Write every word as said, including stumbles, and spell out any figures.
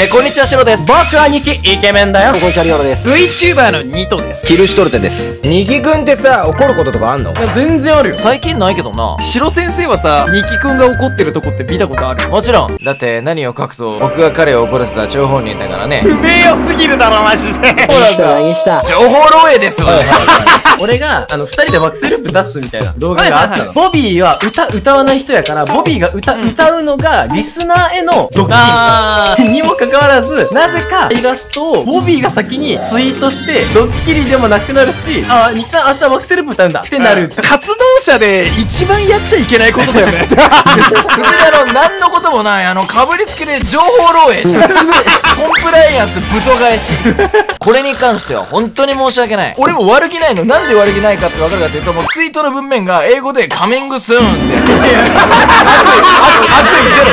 えー、こんにちは、シロです。 僕はニキイケメンだよ。 こんにちは、リオロです。 VTuber のニトです。 キルシュトルテです。ニキくんってさ、怒ることとかあんの？ いや全然あるよ。 最近ないけどな。 シロ先生はさ、ニキくんが怒ってるとこって見たことある？ もちろん。だって何を隠そう、僕が彼を怒らせた張本人だからね。 不名誉すぎるだろマジで。 そうなんだ。何した？ 情報漏洩ですわ。 俺があの二人で惑星ループ出すみたいな動画があったの。ボビーは歌歌わない人やから、ボビーが歌歌うのがリスナーへのドッキリにもかかわらず、なぜかイラストをボビーが先にツイートしてドッキリでもなくなるし、あ、ニキさん明日惑星ループ歌うんだってなる。活動者で一番やっちゃいけないことだよね。 別にあの、何のこともない、あの、かぶりつきで情報漏洩じゃん。コンプライアンスぶと返し。これに関しては本当に申し訳ない。俺も悪気ないの。なんで悪気ないかってわかるかっていうと、もうツイートの文面が英語でカミングスーンって。悪意、悪意ゼロ。